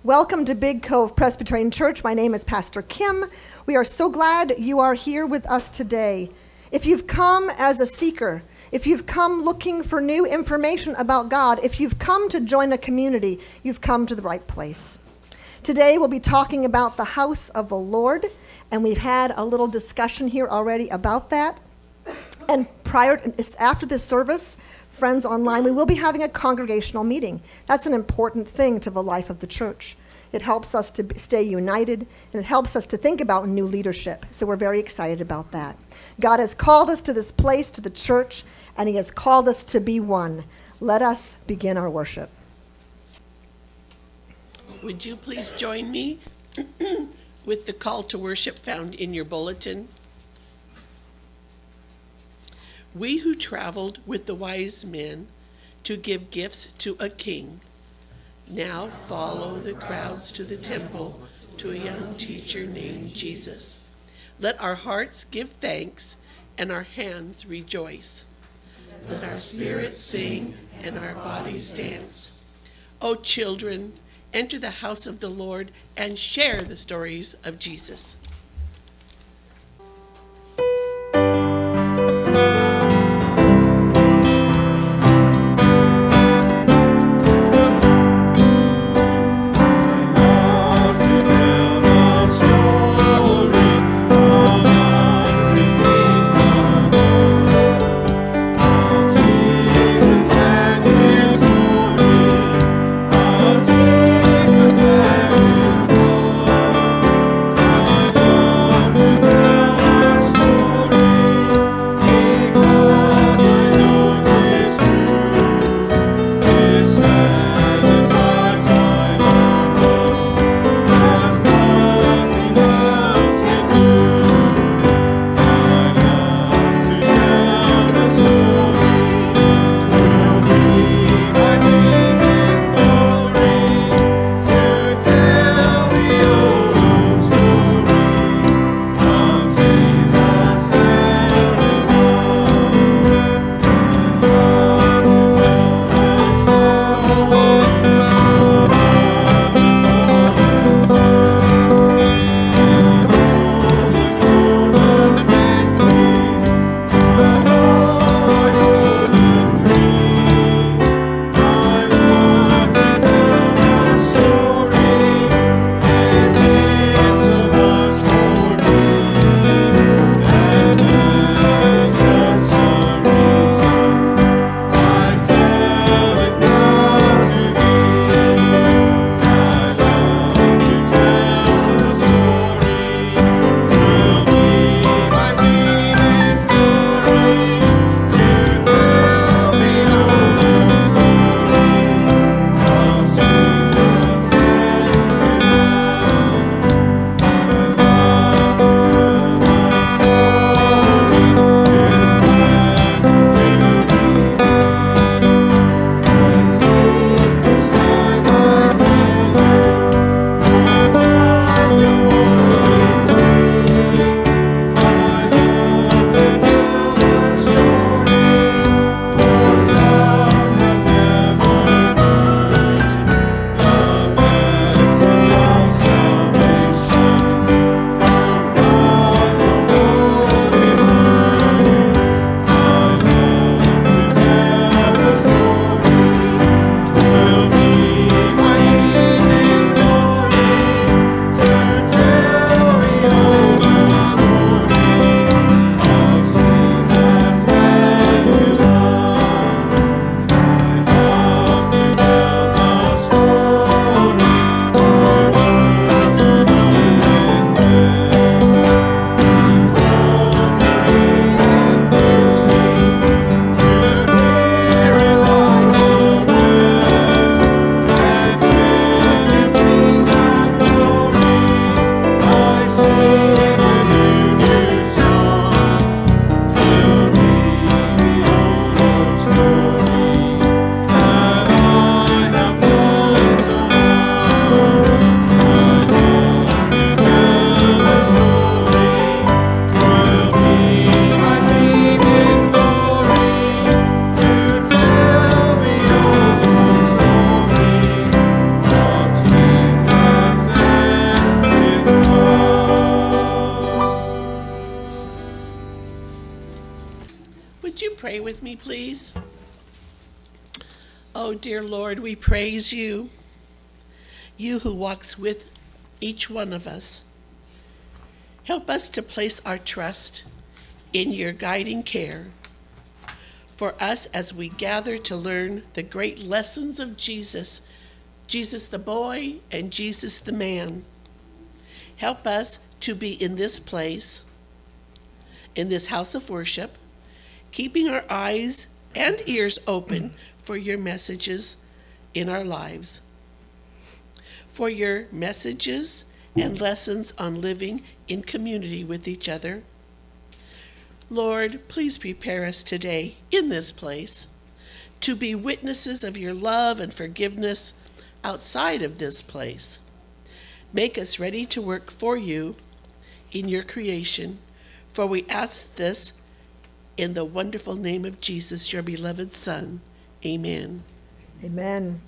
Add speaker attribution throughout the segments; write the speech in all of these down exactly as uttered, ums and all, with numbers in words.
Speaker 1: Welcome to Big Cove Presbyterian Church. My name is Pastor Kim. We are so glad you are here with us today. If you've come as a seeker, if you've come looking for new information about God, if you've come to join a community, you've come to the right place. Today we'll be talking about the house of the Lord, and we've had a little discussion here already about that. And prior, after this service, friends online, we will be having a congregational meeting. That's an important thing to the life of the church. It helps us to stay united, and it helps us to think about new leadership. So we're very excited about that. God has called us to this place, to the church, and he has called us to be one. Let us begin our worship.
Speaker 2: Would you please join me with the call to worship found in your bulletin? We who traveled with the wise men to give gifts to a king, now follow the crowds to the temple to a young teacher named Jesus. Let our hearts give thanks and our hands rejoice. Let our spirits sing and our bodies dance. O children, enter the house of the Lord and share the stories of Jesus.
Speaker 3: Oh
Speaker 2: Would you pray with me, please? Oh, dear Lord, we praise you, you who walks with each one of us. Help us to place our trust in your guiding care for us as we gather to learn the great lessons of Jesus, Jesus the boy and Jesus the man. Help us to be in this place, in this house of worship, keeping our eyes and ears open for your messages in our lives, for your messages and lessons on living in community with each other. Lord, please prepare us today in this place to be witnesses of your love and forgiveness outside of this place. Make us ready to work for you in your creation, for we ask this in the wonderful name of Jesus, your beloved Son. Amen.
Speaker 1: Amen.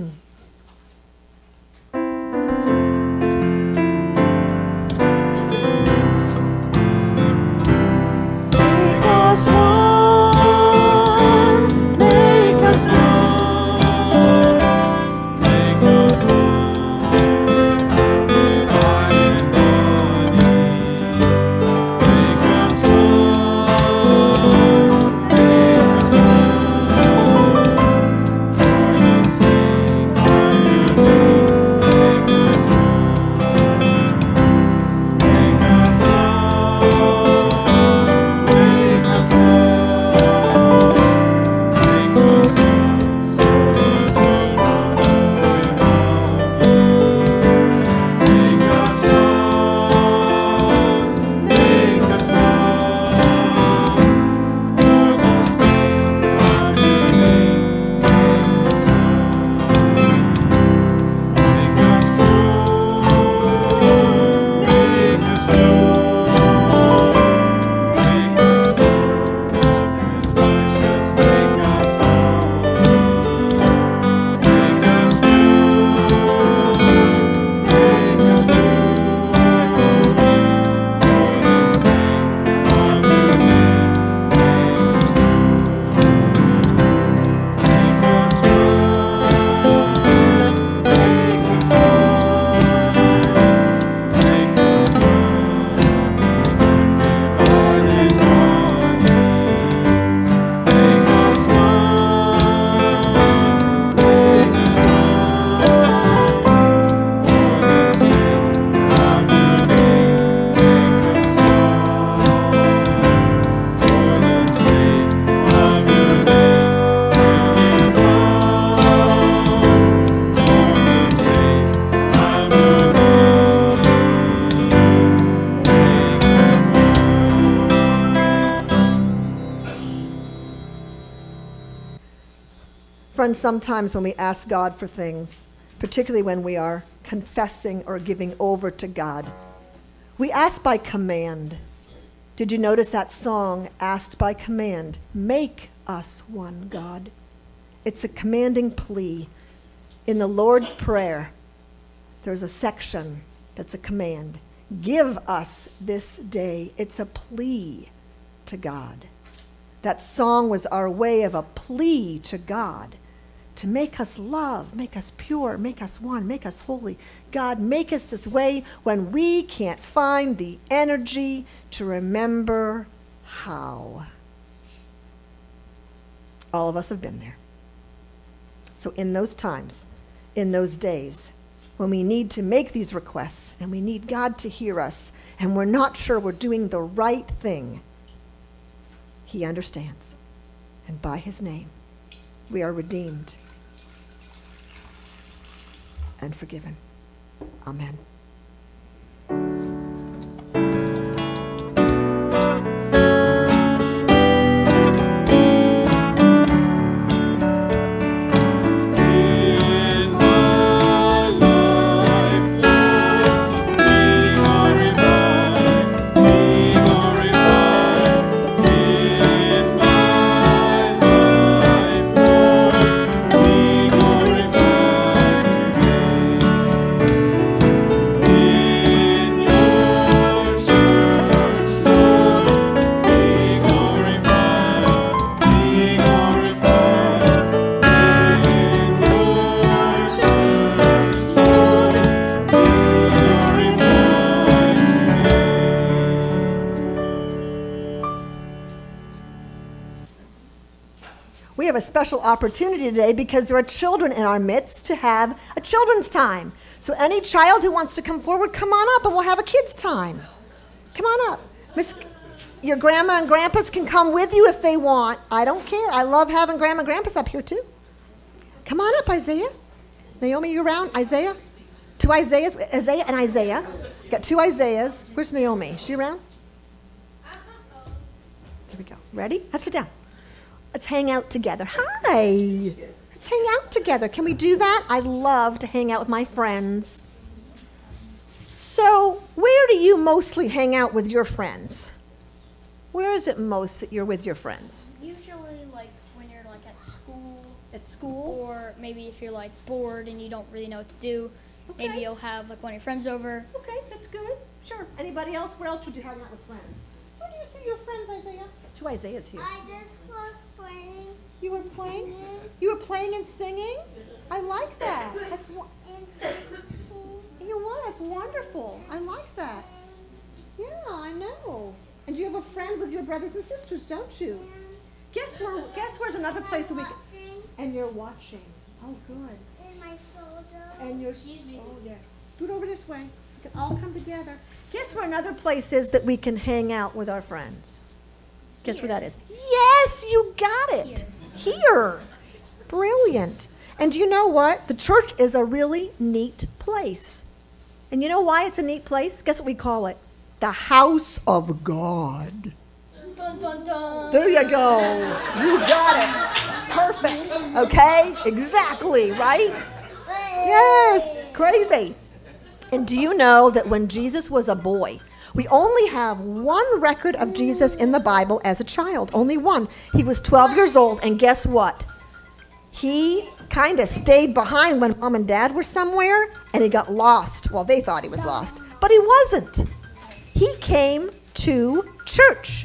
Speaker 1: Friends, sometimes when we ask God for things, particularly when we are confessing or giving over to God, we ask by command. Did you notice that song, Asked by Command? Make us one, God. It's a commanding plea. In the Lord's Prayer, there's a section that's a command. Give us this day. It's a plea to God. That song was our way of a plea to God to make us love, make us pure, make us one, make us holy. God, make us this way when we can't find the energy to remember how. All of us have been there. So in those times, in those days, when we need to make these requests and we need God to hear us and we're not sure we're doing the right thing, He understands. And by His name, we are redeemed and forgiven. Amen. We have a special opportunity today because there are children in our midst to have a children's time. So any child who wants to come forward, come on up and we'll have a kids' time. Come on up. Miss, your grandma and grandpas can come with you if they want. I don't care. I love having grandma and grandpas up here too. Come on up, Isaiah. Naomi, you around? Isaiah? Two Isaiahs, Isaiah and Isaiah. Got two Isaiahs. Where's Naomi? Is she around? There we go. Ready? Let's sit down. Let's hang out together. Hi. Let's hang out together. Can we do that? I love to hang out with my friends. So, where do you mostly hang out with your friends? Where is it most that you're with your friends?
Speaker 3: Usually, like, when you're, like, at school.
Speaker 1: At school?
Speaker 3: Or maybe if you're, like, bored and you don't really know what to do.
Speaker 1: Okay.
Speaker 3: Maybe you'll have, like, one of your friends over.
Speaker 1: Okay, that's good. Sure. Anybody else? Where else would you hang out with friends? Where do you see your friends, Isaiah? Two Isaiahs here.
Speaker 4: I just was playing.
Speaker 1: You were playing?
Speaker 4: Singing.
Speaker 1: You were playing and singing? I like that. That's wa-
Speaker 4: And talking.
Speaker 1: you were. That's wonderful. I like that. Yeah, I know. And you have a friend with your brothers and sisters, don't you? Guess where? Guess where's another place
Speaker 4: I'm
Speaker 1: where we can,
Speaker 4: watching
Speaker 1: and you're watching. Oh, good.
Speaker 4: in my soldier.
Speaker 1: And you're, oh yes. Scoot over this way. We can all come together. Guess where another place is that we can hang out with our friends? Guess where that is? Yes, you got it. Here. Here. Brilliant. And you know what? The church is a really neat place. And you know why it's a neat place? Guess what we call it? The house of God.
Speaker 3: Dun, dun, dun.
Speaker 1: There you go. You got it. Perfect. Okay? Exactly, right? Yes. Crazy. And do you know that when Jesus was a boy, we only have one record of Jesus in the Bible as a child. Only one. He was twelve years old, and guess what? He kind of stayed behind when mom and dad were somewhere, and he got lost. Well, they thought he was lost, but he wasn't. He came to church.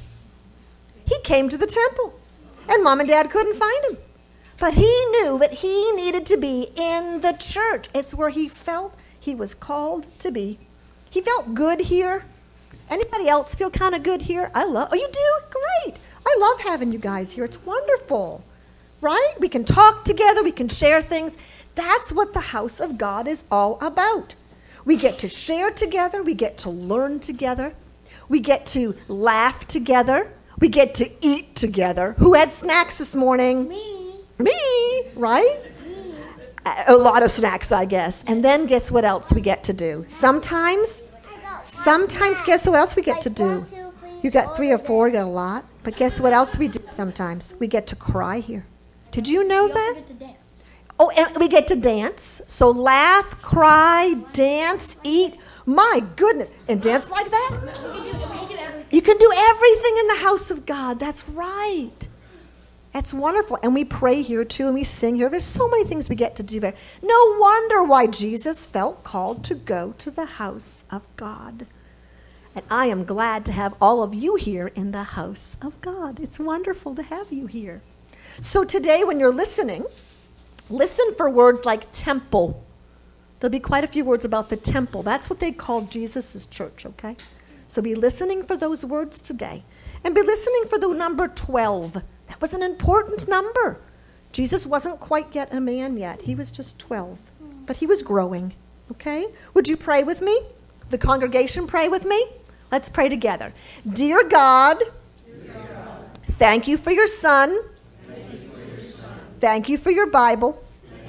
Speaker 1: He came to the temple, and mom and dad couldn't find him. But he knew that he needed to be in the church. It's where he felt he was called to be. He felt good here. Anybody else feel kind of good here? I love, oh, you do? Great. I love having you guys here. It's wonderful, right? We can talk together. We can share things. That's what the house of God is all about. We get to share together. We get to learn together. We get to laugh together. We get to eat together. Who had snacks this morning?
Speaker 4: Me.
Speaker 1: Me, right?
Speaker 4: Me.
Speaker 1: A, a lot of snacks, I guess. And then guess what else we get to do? Sometimes,
Speaker 4: I got
Speaker 1: sometimes
Speaker 4: one
Speaker 1: guess what else we get
Speaker 4: Like
Speaker 1: to do?
Speaker 4: one, two, three,
Speaker 1: You got three or
Speaker 4: four,
Speaker 1: four, you got a lot. But guess what else we do sometimes? We get to cry here. Did you know
Speaker 3: We also
Speaker 1: that?
Speaker 3: get to dance.
Speaker 1: Oh, and we get to dance. So laugh, cry, dance, eat. My goodness. And dance like that?
Speaker 3: We can do, we can do everything.
Speaker 1: You can do everything in the house of God. That's right. That's wonderful. And we pray here too, and we sing here. There's so many things we get to do there. No wonder why Jesus felt called to go to the house of God. And I am glad to have all of you here in the house of God. It's wonderful to have you here. So today when you're listening, listen for words like temple. There'll be quite a few words about the temple. That's what they called Jesus' church, okay? So be listening for those words today. And be listening for the number twelve. That was an important number. Jesus wasn't quite yet a man yet. He was just twelve. But he was growing, okay? Would you pray with me? The congregation pray with me? Let's pray together. Dear God, Dear God, thank you for your son. Thank you for your, son. Thank you for your Bible.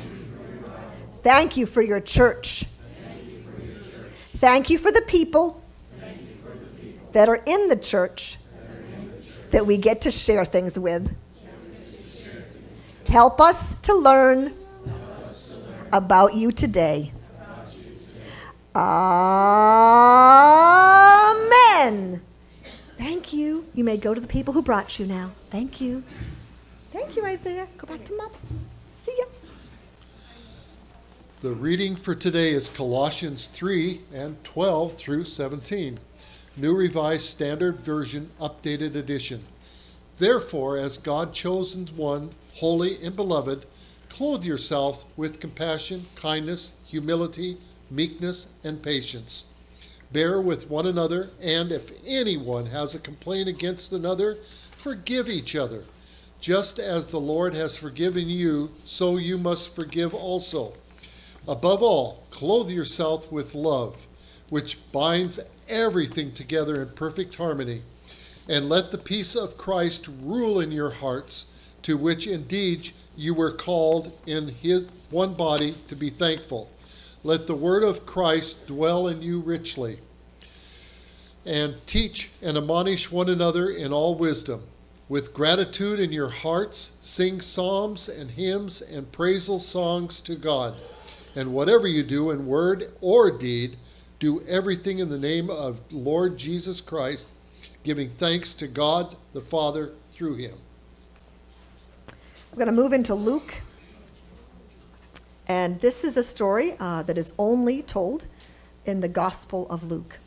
Speaker 1: Thank you for your church. Thank you for the people that are in the church that we get to share things with. Help us to learn about you today. Amen. Thank you. You may go to the people who brought you now. Thank you. Thank you, Isaiah. Go back to Mom. See ya.
Speaker 5: The reading for today is Colossians three and twelve through seventeen. New Revised Standard Version, Updated Edition. Therefore, as God-chosen one, holy and beloved, clothe yourself with compassion, kindness, humility, meekness, and patience. Bear with one another, and if anyone has a complaint against another, forgive each other. Just as the Lord has forgiven you, so you must forgive also. Above all, clothe yourself with love, which binds everything together in perfect harmony. And let the peace of Christ rule in your hearts, to which indeed you were called in his one body to be thankful. Let the word of Christ dwell in you richly. And teach and admonish one another in all wisdom. With gratitude in your hearts, sing psalms and hymns and praisal songs to God. And whatever you do in word or deed, do everything in the name of Lord Jesus Christ, giving thanks to God the Father through him.
Speaker 1: We're going to move into Luke. And this is a story uh, that is only told in the Gospel of Luke.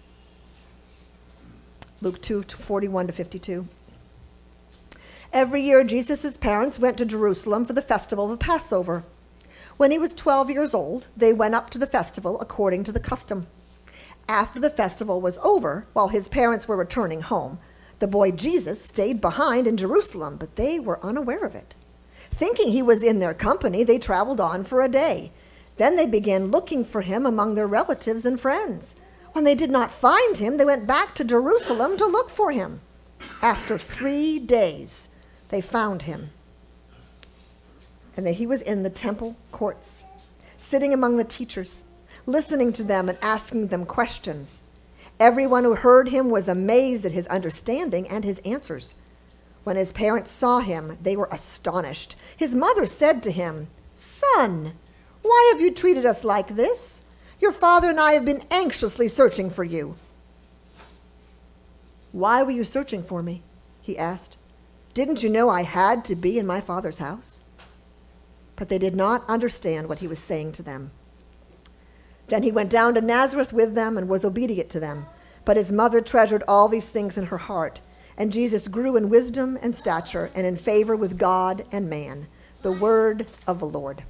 Speaker 1: Luke two, forty-one to fifty-two. Every year, Jesus' parents went to Jerusalem for the festival of the Passover. When he was twelve years old, they went up to the festival according to the custom. After the festival was over, while his parents were returning home, the boy Jesus stayed behind in Jerusalem, but they were unaware of it. Thinking he was in their company, they traveled on for a day. Then they began looking for him among their relatives and friends. When they did not find him, they went back to Jerusalem to look for him. After three days, they found him. And that he was in the temple courts, sitting among the teachers, listening to them and asking them questions. Everyone who heard him was amazed at his understanding and his answers. When his parents saw him, they were astonished. His mother said to him, "Son, why have you treated us like this? Your father and I have been anxiously searching for you." "Why were you searching for me?" he asked. "Didn't you know I had to be in my father's house?" But they did not understand what he was saying to them. Then he went down to Nazareth with them and was obedient to them. But his mother treasured all these things in her heart. And Jesus grew in wisdom and stature and in favor with God and man. The word of the Lord.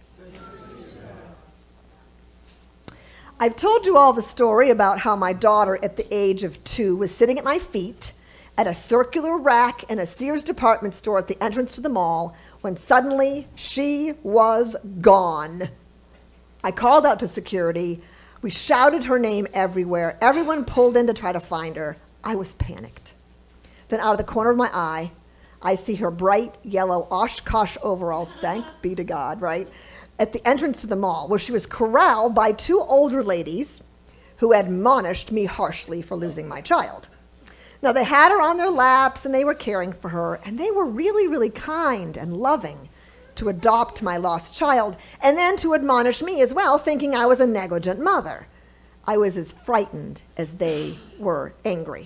Speaker 1: I've told you all the story about how my daughter at the age of two was sitting at my feet at a circular rack in a Sears department store at the entrance to the mall when suddenly she was gone. I called out to security. We shouted her name everywhere. Everyone pulled in to try to find her. I was panicked. Then out of the corner of my eye, I see her bright yellow Oshkosh overalls, thank be to God, right, at the entrance to the mall, where she was corralled by two older ladies who admonished me harshly for losing my child. Now, they had her on their laps, and they were caring for her, and they were really, really kind and loving to adopt my lost child, and then to admonish me as well, thinking I was a negligent mother. I was as frightened as they were angry.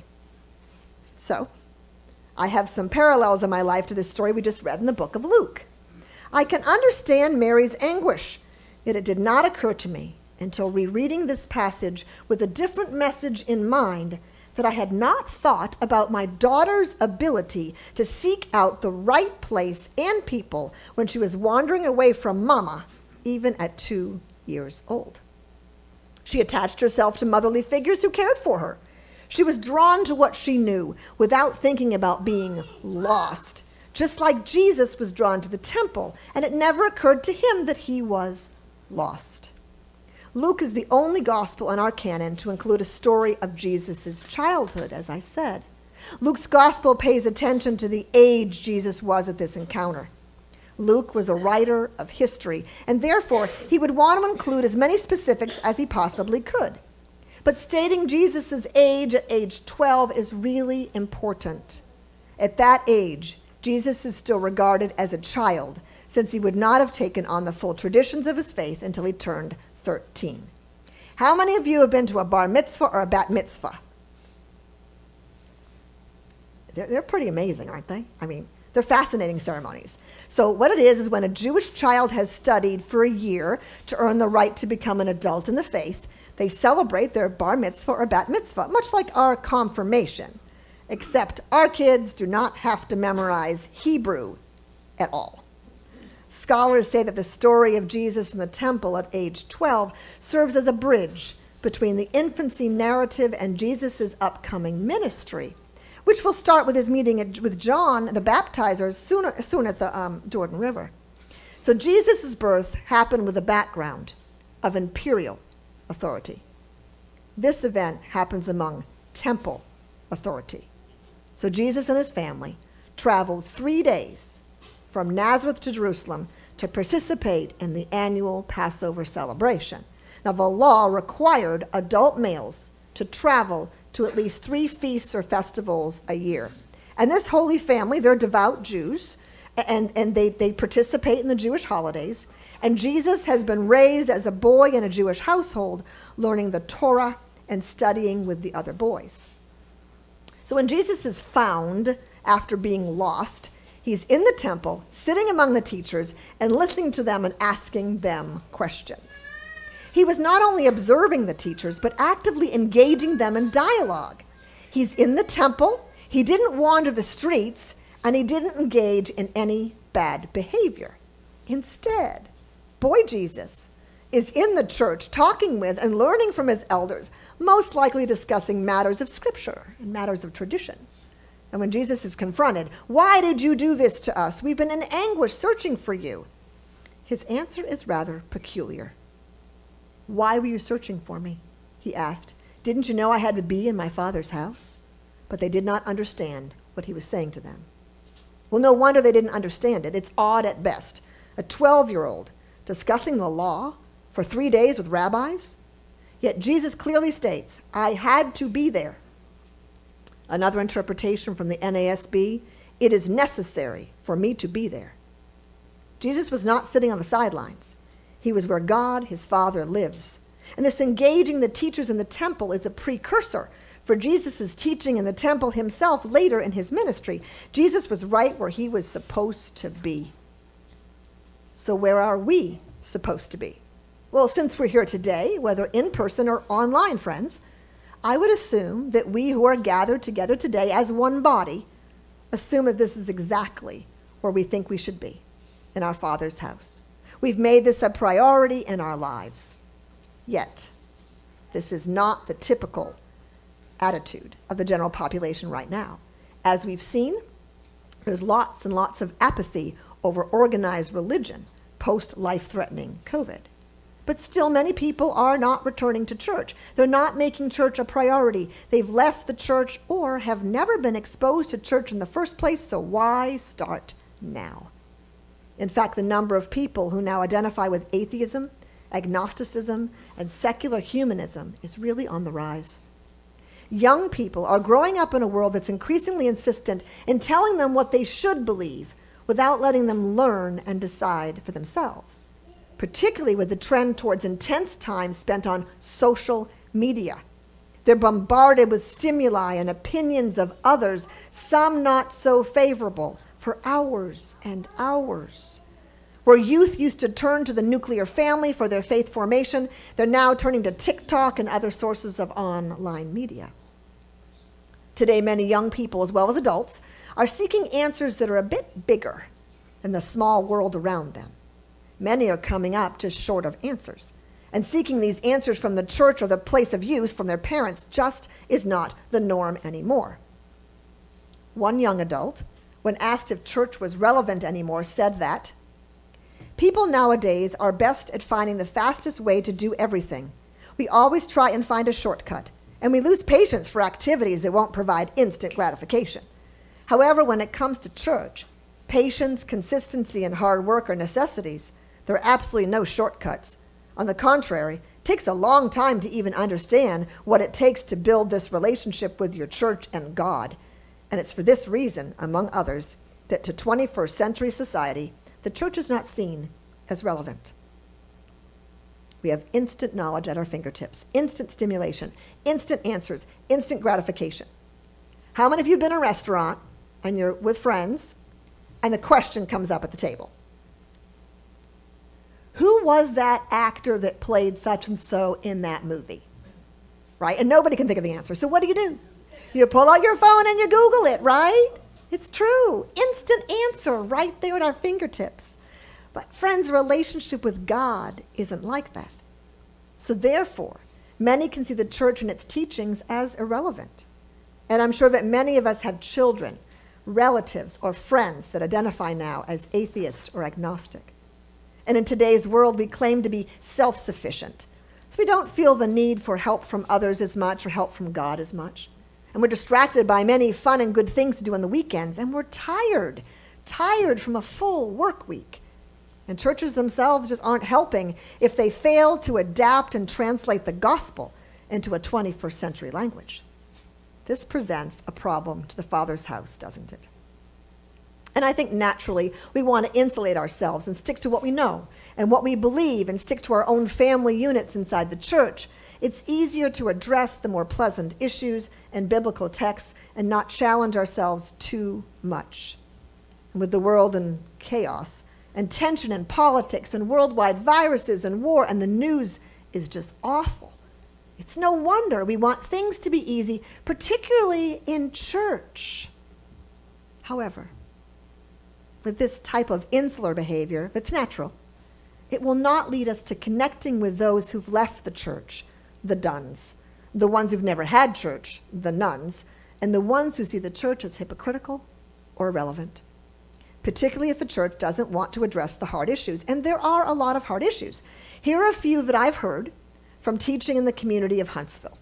Speaker 1: So, I have some parallels in my life to this story we just read in the book of Luke. I can understand Mary's anguish, yet it did not occur to me until rereading this passage with a different message in mind that I had not thought about my daughter's ability to seek out the right place and people when she was wandering away from Mama, even at two years old. She attached herself to motherly figures who cared for her. She was drawn to what she knew without thinking about being lost, just like Jesus was drawn to the temple, and it never occurred to him that he was lost. Luke is the only gospel in our canon to include a story of Jesus' childhood, as I said. Luke's gospel pays attention to the age Jesus was at this encounter. Luke was a writer of history, and therefore he would want to include as many specifics as he possibly could. But stating Jesus' age at age twelve is really important. At that age, Jesus is still regarded as a child, since he would not have taken on the full traditions of his faith until he turned thirteen. How many of you have been to a bar mitzvah or a bat mitzvah? They're, they're pretty amazing, aren't they? I mean, they're fascinating ceremonies. So what it is is when a Jewish child has studied for a year to earn the right to become an adult in the faith, they celebrate their bar mitzvah or bat mitzvah, much like our confirmation, except our kids do not have to memorize Hebrew at all. Scholars say that the story of Jesus in the temple at age twelve serves as a bridge between the infancy narrative and Jesus' upcoming ministry. which will start with his meeting at, with John, the baptizer, soon, soon at the um, Jordan River. So Jesus' birth happened with a background of imperial authority. This event happens among temple authority. So Jesus and his family traveled three days from Nazareth to Jerusalem to participate in the annual Passover celebration. Now, the law required adult males to travel to at least three feasts or festivals a year. And this holy family, they're devout Jews, and, and they, they participate in the Jewish holidays. And Jesus has been raised as a boy in a Jewish household, learning the Torah and studying with the other boys. So when Jesus is found after being lost, he's in the temple, sitting among the teachers and listening to them and asking them questions. He was not only observing the teachers, but actively engaging them in dialogue. He's in the temple, he didn't wander the streets, and he didn't engage in any bad behavior. Instead, boy Jesus is in the church talking with and learning from his elders, most likely discussing matters of scripture and matters of tradition. And when Jesus is confronted, "Why did you do this to us? We've been in anguish searching for you," his answer is rather peculiar. "Why were you searching for me?" he asked. "Didn't you know I had to be in my Father's house?" But they did not understand what he was saying to them. Well, no wonder they didn't understand it. It's odd at best. A twelve-year-old discussing the law for three days with rabbis? Yet Jesus clearly states, "I had to be there." Another interpretation from the N A S B, "It is necessary for me to be there." Jesus was not sitting on the sidelines. He was where God, his Father, lives. And this engaging the teachers in the temple is a precursor for Jesus' teaching in the temple himself later in his ministry. Jesus was right where he was supposed to be. So where are we supposed to be? Well, since we're here today, whether in person or online, friends, I would assume that we who are gathered together today as one body assume that this is exactly where we think we should be, in our Father's house. We've made this a priority in our lives. Yet, this is not the typical attitude of the general population right now. As we've seen, there's lots and lots of apathy over organized religion post-life-threatening COVID. But still, many people are not returning to church. They're not making church a priority. They've left the church or have never been exposed to church in the first place, so why start now? In fact, the number of people who now identify with atheism, agnosticism, and secular humanism is really on the rise. Young people are growing up in a world that's increasingly insistent in telling them what they should believe without letting them learn and decide for themselves, particularly with the trend towards intense time spent on social media. They're bombarded with stimuli and opinions of others, some not so favorable, for hours and hours. Where youth used to turn to the nuclear family for their faith formation, they're now turning to TikTok and other sources of online media. Today, many young people, as well as adults, are seeking answers that are a bit bigger than the small world around them. Many are coming up just short of answers, and seeking these answers from the church or the place of youth from their parents just is not the norm anymore. One young adult, when asked if church was relevant anymore, said that, "People nowadays are best at finding the fastest way to do everything. We always try and find a shortcut, and we lose patience for activities that won't provide instant gratification. However, when it comes to church, patience, consistency, and hard work are necessities. There are absolutely no shortcuts. On the contrary, it takes a long time to even understand what it takes to build this relationship with your church and God. And it's for this reason, among others, that to twenty-first century society, the church is not seen as relevant." We have instant knowledge at our fingertips, instant stimulation, instant answers, instant gratification. How many of you have been in a restaurant and you're with friends and the question comes up at the table? Who was that actor that played such and so in that movie? Right? And nobody can think of the answer. So what do you do? You pull out your phone and you Google it, right? It's true. Instant answer right there at our fingertips. But friends, relationship with God isn't like that. So therefore, many can see the church and its teachings as irrelevant. And I'm sure that many of us have children, relatives, or friends that identify now as atheist or agnostic. And in today's world, we claim to be self-sufficient. So we don't feel the need for help from others as much or help from God as much. And we're distracted by many fun and good things to do on the weekends. And we're tired, tired from a full work week. And churches themselves just aren't helping if they fail to adapt and translate the gospel into a twenty-first century language. This presents a problem to the Father's house, doesn't it? And I think naturally we want to insulate ourselves and stick to what we know and what we believe and stick to our own family units inside the church. It's easier to address the more pleasant issues and biblical texts and not challenge ourselves too much. And with the world in chaos and tension and politics and worldwide viruses and war, and the news is just awful, it's no wonder we want things to be easy, particularly in church. However, with this type of insular behavior, that's natural, it will not lead us to connecting with those who've left the church, the duns, the ones who've never had church, the nuns, and the ones who see the church as hypocritical or irrelevant, particularly if the church doesn't want to address the hard issues. And there are a lot of hard issues. Here are a few that I've heard from teaching in the community of Huntsville.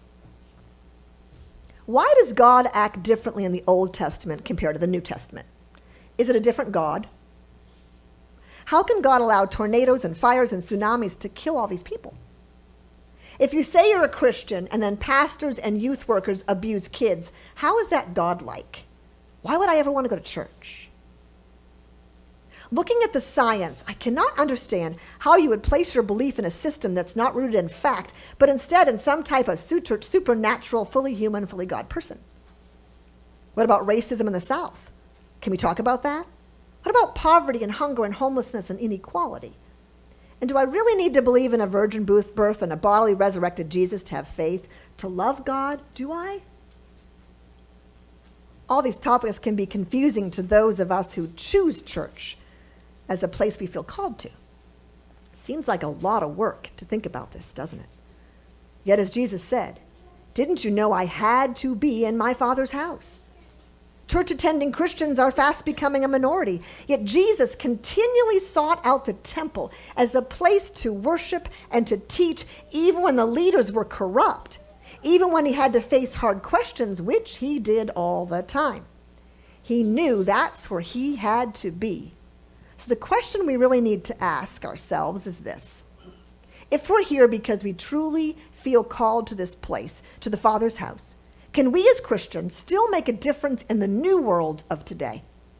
Speaker 1: Why does God act differently in the Old Testament compared to the New Testament? Is it a different God? How can God allow tornadoes and fires and tsunamis to kill all these people? If you say you're a Christian and then pastors and youth workers abuse kids, how is that God-like? Why would I ever want to go to church? Looking at the science, I cannot understand how you would place your belief in a system that's not rooted in fact, but instead in some type of super, supernatural, fully human, fully God person. What about racism in the South? Can we talk about that? What about poverty and hunger and homelessness and inequality? And do I really need to believe in a virgin birth and a bodily resurrected Jesus to have faith, to love God? Do I? All these topics can be confusing to those of us who choose church as a place we feel called to. Seems like a lot of work to think about this, doesn't it? Yet as Jesus said, didn't you know I had to be in my Father's house? Church-attending Christians are fast becoming a minority, yet Jesus continually sought out the temple as a place to worship and to teach, even when the leaders were corrupt, even when he had to face hard questions, which he did all the time. He knew that's where he had to be. So the question we really need to ask ourselves is this: if we're here because we truly feel called to this place, to the Father's house, can we as Christians still make a difference in the new world of today?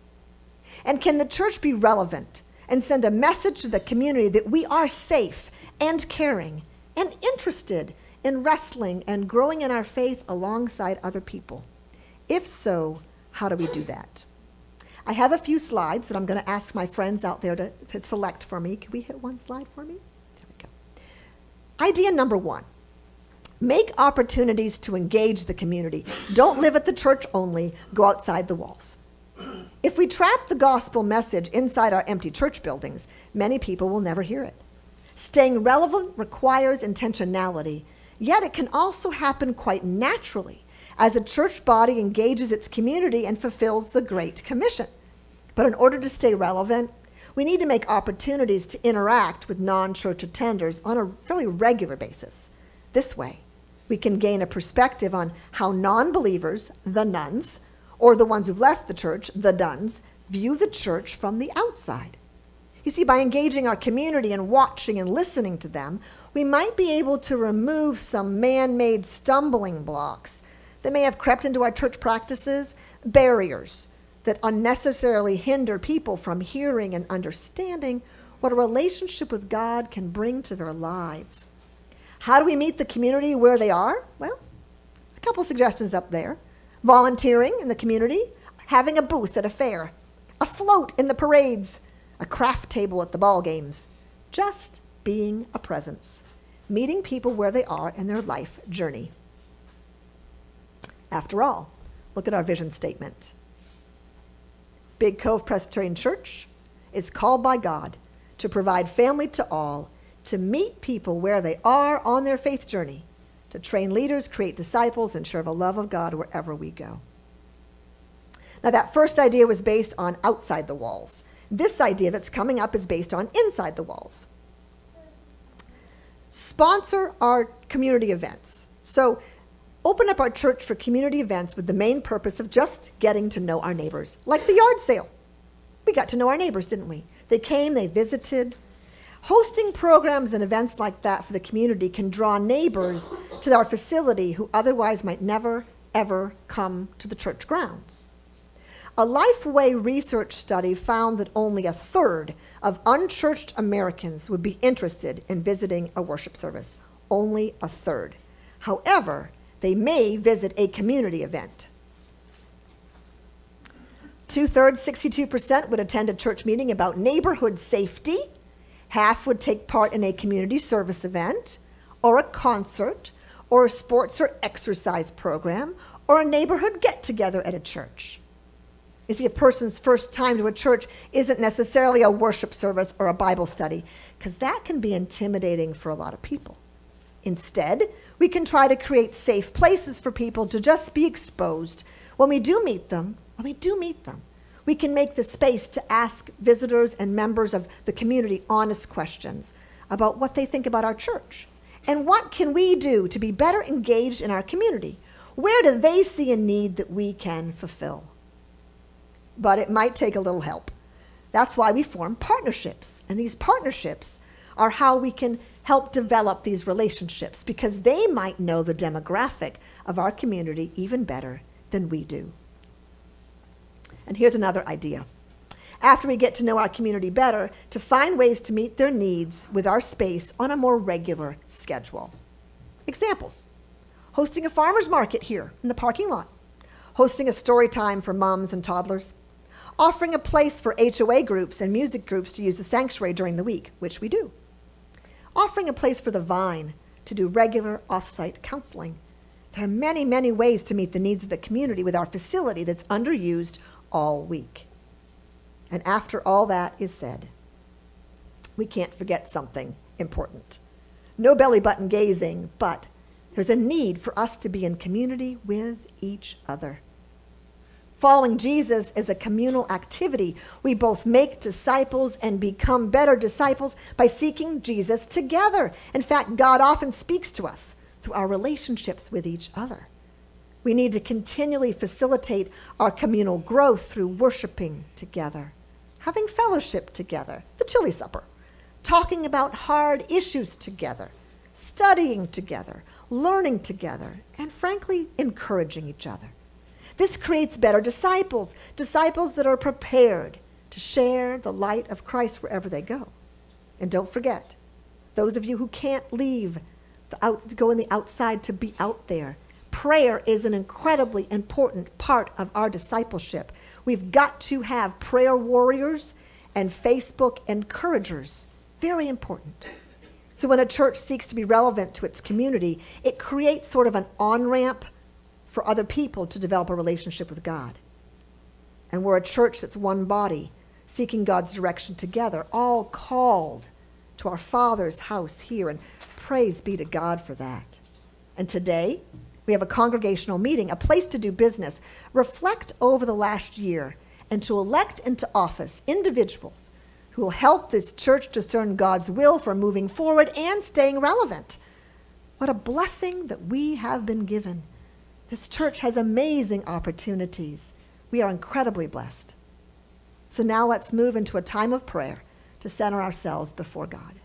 Speaker 1: And can the church be relevant and send a message to the community that we are safe and caring and interested in wrestling and growing in our faith alongside other people? If so, how do we do that? I have a few slides that I'm going to ask my friends out there to, to select for me. Can we hit one slide for me? There we go. Idea number one. Make opportunities to engage the community. Don't live at the church only. Go outside the walls. If we trap the gospel message inside our empty church buildings, many people will never hear it. Staying relevant requires intentionality, yet it can also happen quite naturally as a church body engages its community and fulfills the Great Commission. But in order to stay relevant, we need to make opportunities to interact with non-church attenders on a fairly regular basis. This way, we can gain a perspective on how non-believers, the nuns, or the ones who've left the church, the duns, view the church from the outside. You see, by engaging our community and watching and listening to them, we might be able to remove some man-made stumbling blocks that may have crept into our church practices, barriers that unnecessarily hinder people from hearing and understanding what a relationship with God can bring to their lives. How do we meet the community where they are? Well, a couple suggestions up there. Volunteering in the community, having a booth at a fair, a float in the parades, a craft table at the ball games, just being a presence, meeting people where they are in their life journey. After all, look at our vision statement. Big Cove Presbyterian Church is called by God to provide family to all, to meet people where they are on their faith journey, to train leaders, create disciples, and share the love of God wherever we go. Now, that first idea was based on outside the walls. This idea that's coming up is based on inside the walls. Sponsor our community events. So open up our church for community events with the main purpose of just getting to know our neighbors, like the yard sale. We got to know our neighbors, didn't we? They came, they visited. Hosting programs and events like that for the community can draw neighbors to our facility who otherwise might never, ever come to the church grounds. A Lifeway research study found that only a third of unchurched Americans would be interested in visiting a worship service. Only a third. However, they may visit a community event. Two-thirds, sixty-two percent, would attend a church meeting about neighborhood safety. Half would take part in a community service event, or a concert, or a sports or exercise program, or a neighborhood get-together at a church. You see, a person's first time to a church isn't necessarily a worship service or a Bible study, because that can be intimidating for a lot of people. Instead, we can try to create safe places for people to just be exposed. When we do meet them, when we do meet them, we can make the space to ask visitors and members of the community honest questions about what they think about our church. And what can we do to be better engaged in our community? Where do they see a need that we can fulfill? But it might take a little help. That's why we form partnerships. And these partnerships are how we can help develop these relationships, because they might know the demographic of our community even better than we do. And here's another idea. After we get to know our community better, to find ways to meet their needs with our space on a more regular schedule. Examples: hosting a farmer's market here in the parking lot, hosting a story time for moms and toddlers, offering a place for H O A groups and music groups to use the sanctuary during the week, which we do, offering a place for the Vine to do regular off-site counseling. There are many, many ways to meet the needs of the community with our facility that's underused all week. And after all that is said, we can't forget something important. No belly button gazing, but there's a need for us to be in community with each other. Following Jesus is a communal activity. We both make disciples and become better disciples by seeking Jesus together. In fact, God often speaks to us through our relationships with each other. We need to continually facilitate our communal growth through worshiping together, having fellowship together, the chili supper, talking about hard issues together, studying together, learning together, and frankly, encouraging each other. This creates better disciples, disciples that are prepared to share the light of Christ wherever they go. And don't forget, those of you who can't leave, the out, to go in the outside, to be out there. Prayer is an incredibly important part of our discipleship. We've got to have prayer warriors and Facebook encouragers. Very important. So when a church seeks to be relevant to its community, it creates sort of an on-ramp for other people to develop a relationship with God. And we're a church that's one body, seeking God's direction together, all called to our Father's house here, and praise be to God for that. And today, we have a congregational meeting, a place to do business, reflect over the last year, and to elect into office individuals who will help this church discern God's will for moving forward and staying relevant. What a blessing that we have been given. This church has amazing opportunities. We are incredibly blessed. So now let's move into a time of prayer to center ourselves before God.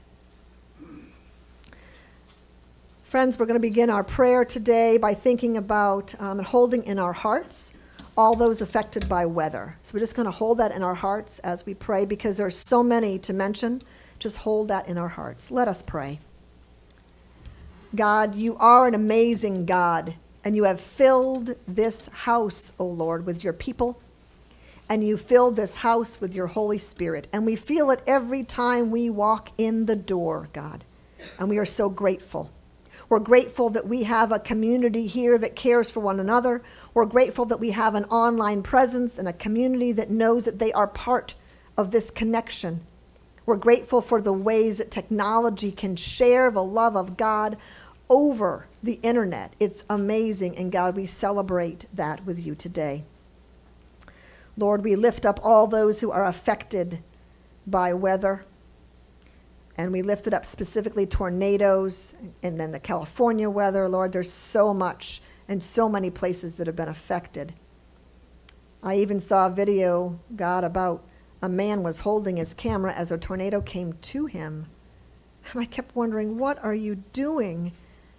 Speaker 1: Friends, we're going to begin our prayer today by thinking about um, and holding in our hearts all those affected by weather. So we're just going to hold that in our hearts as we pray, because there's so many to mention. Just hold that in our hearts. Let us pray. God, you are an amazing God, and you have filled this house, O Lord, with your people, and you filled this house with your Holy Spirit, and we feel it every time we walk in the door, God, and we are so grateful. We're grateful that we have a community here that cares for one another. We're grateful that we have an online presence and a community that knows that they are part of this connection. We're grateful for the ways that technology can share the love of God over the internet. It's amazing, and God, we celebrate that with you today. Lord, we lift up all those who are affected by weather, and we lifted up specifically tornadoes and then the California weather. Lord, there's so much and so many places that have been affected. I even saw a video, God, about a man was holding his camera as a tornado came to him. And I kept wondering, what are you doing?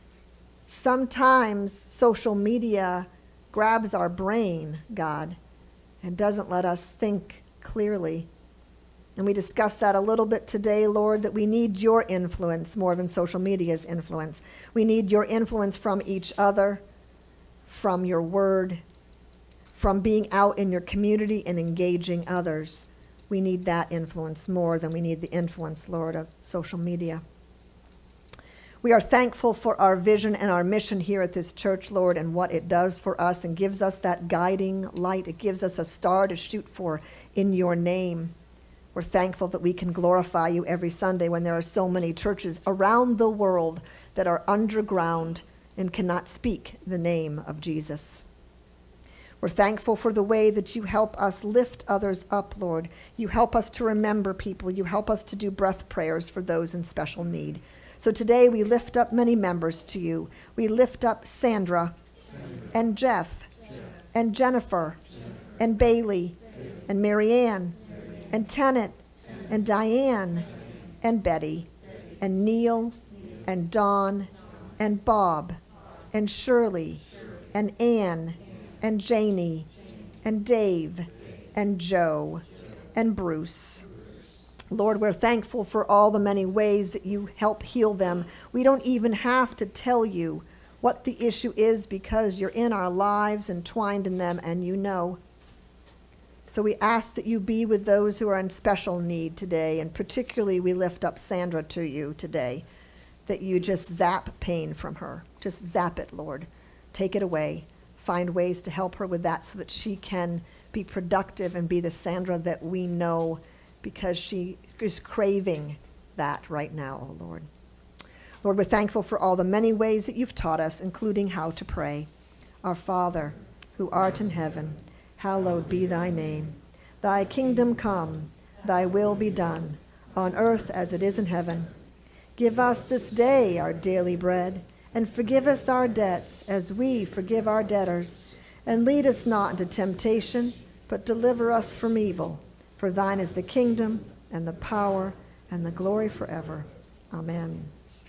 Speaker 1: Sometimes social media grabs our brain, God, and doesn't let us think clearly. And we discussed that a little bit today, Lord, that we need your influence more than social media's influence. We need your influence from each other, from your word, from being out in your community and engaging others. We need that influence more than we need the influence, Lord, of social media. We are thankful for our vision and our mission here at this church, Lord, and what it does for us and gives us that guiding light. It gives us a star to shoot for in your name. We're thankful that we can glorify you every Sunday when there are so many churches around the world that are underground and cannot speak the name of Jesus. We're thankful for the way that you help us lift others up, Lord. You help us to remember people. You help us to do breath prayers for those in special need. So today we lift up many members to you. We lift up Sandra, Sandra. and Jeff, Jeff. and Jennifer, Jennifer. and Bailey, Bailey. and Marianne, Marianne. and Tennant, Tennant. and Diane, Diane. and Betty, Betty. and Neil, Neil. and Dawn, and Bob, and Shirley, Shirley. and Ann, and Janie, and Dave, and Joe, and Bruce. Lord, we're thankful for all the many ways that you help heal them. We don't even have to tell you what the issue is because you're in our lives, entwined in them, and you know. So we ask that you be with those who are in special need today, and particularly we lift up Sandra to you today, that you just zap pain from her. Just zap it, Lord. Take it away. Find ways to help her with that so that she can be productive and be the Sandra that we know, because she is craving that right now, oh Lord. Lord, we're thankful for all the many ways that you've taught us, including how to pray. Our Father, who art in heaven, hallowed be thy name. Thy kingdom come, thy will be done, on earth as it is in heaven. Give us this day our daily bread, and forgive us our debts as we forgive our debtors. And lead us not into temptation, but deliver us from evil. For thine is the kingdom, and the power, and the glory forever. Amen.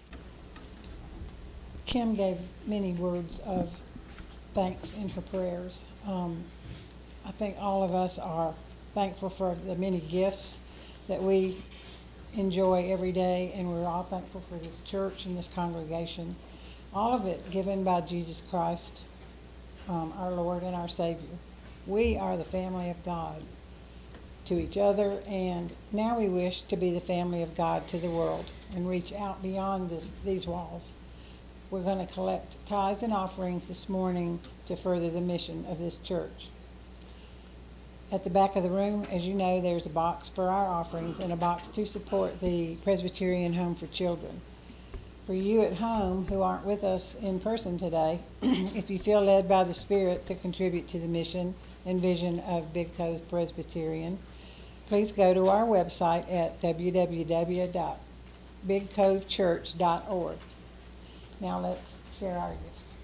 Speaker 6: Kim gave many words of thanks in her prayers. Um, I think all of us are thankful for the many gifts that we enjoy every day, and we're all thankful for this church and this congregation. All of it given by Jesus Christ, um, our Lord and our Savior. We are the family of God to each other, and now we wish to be the family of God to the world and reach out beyond this, these walls. We're going to collect tithes and offerings this morning to further the mission of this church. At the back of the room, as you know, there's a box for our offerings and a box to support the Presbyterian Home for Children. For you at home who aren't with us in person today, if you feel led by the Spirit to contribute to the mission and vision of Big Cove Presbyterian, please go to our website at w w w dot big cove church dot org. Now let's share our gifts.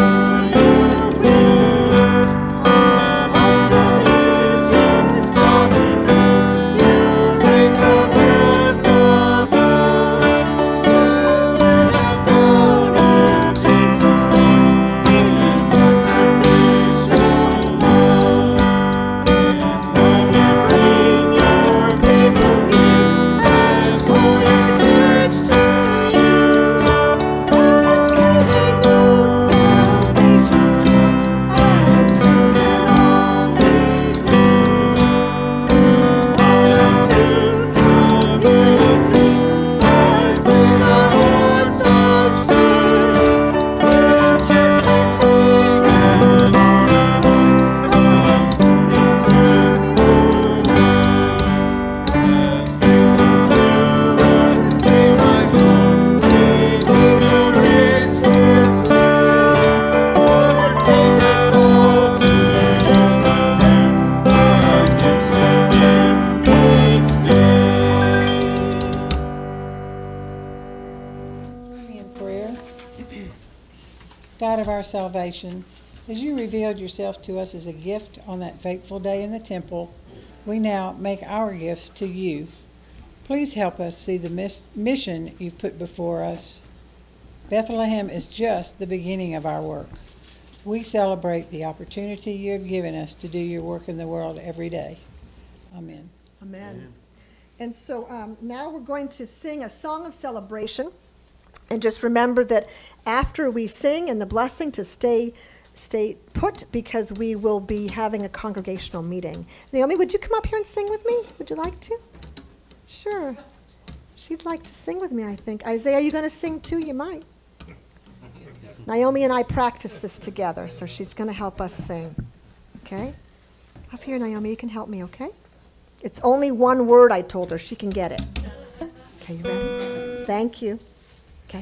Speaker 7: All
Speaker 6: God of our salvation, as you revealed yourself to us as a gift on that fateful day in the temple, we now make our gifts to you. Please help us see the mis- mission you've put before us. Bethlehem is just the beginning of our work. We celebrate the opportunity you have given us to do your work in the world every day. Amen.
Speaker 1: Amen.
Speaker 7: Amen.
Speaker 1: And so um, now we're going to sing a song of celebration. And just remember that after we sing and the blessing to stay stay put, because we will be having a congregational meeting. Naomi, would you come up here and sing with me? Would you like to? Sure. She'd like to sing with me, I think. Isaiah, are you going to sing too? You might. Naomi and I practice this together, so she's going to help us sing. Okay? Up here, Naomi, you can help me, okay? It's only one word, I told her. She can get it. Okay, you ready? Thank you. Okay.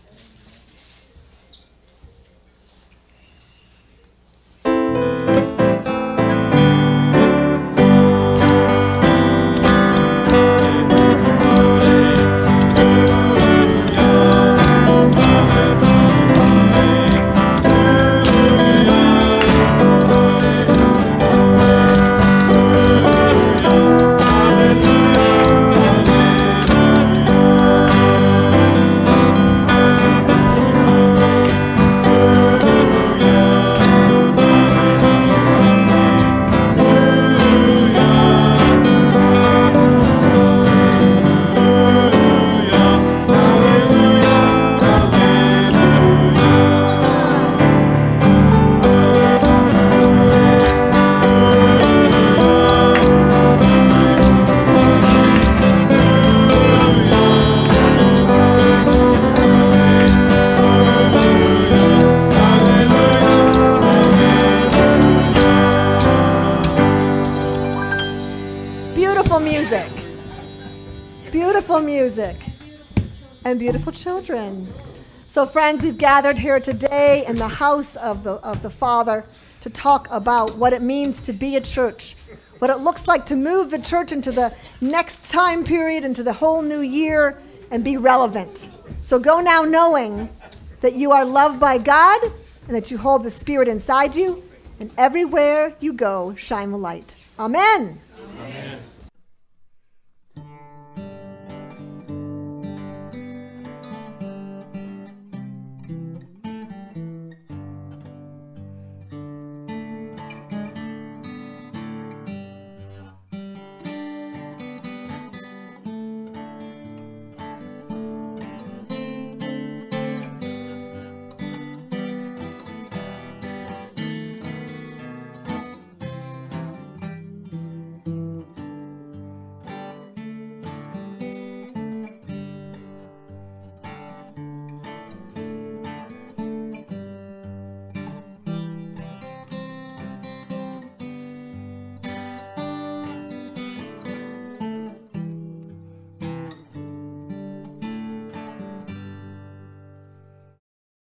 Speaker 1: Beautiful music. Beautiful music. And beautiful children. So friends, we've gathered here today in the house of the of the Father to talk about what it means to be a church, what it looks like to move the church into the next time period, into the whole new year, and be relevant. So go now knowing that you are loved by God and that you hold the Spirit inside you, and everywhere you go, shine the light. Amen.